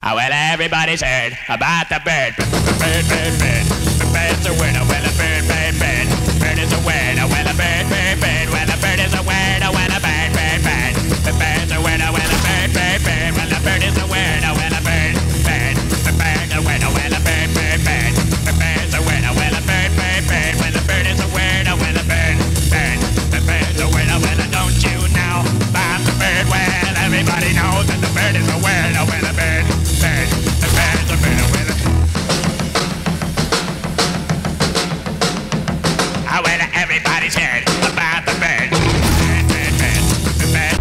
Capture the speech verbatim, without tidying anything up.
Oh, well, everybody's heard about the bird. Bird, bird, bird. The bird's a word. Oh, well, a bird, bird, bird. Bird is a word. Oh, well, a bird, bird, bird. Well, a bird is a word. Oh, well, a bird, bird, bird. The bird's a word. Oh, well, a bird, bird, bird. Well, a bird is a word. Oh, well, a bird, bird. The bird's a word. Oh, well, a bird, bird, bird. The bird's a word. Oh, well, a bird, bird, bird. Well, a bird is a word. Oh, well, a bird, bird. The bird's a word. Oh, well, don't you know about the bird? Well, everybody knows that the bird is a word. Oh, well, a bird. Bird, the bird's a bird, with it. Oh, well, everybody's heard about the bird. Bird, bird, bird, the bird.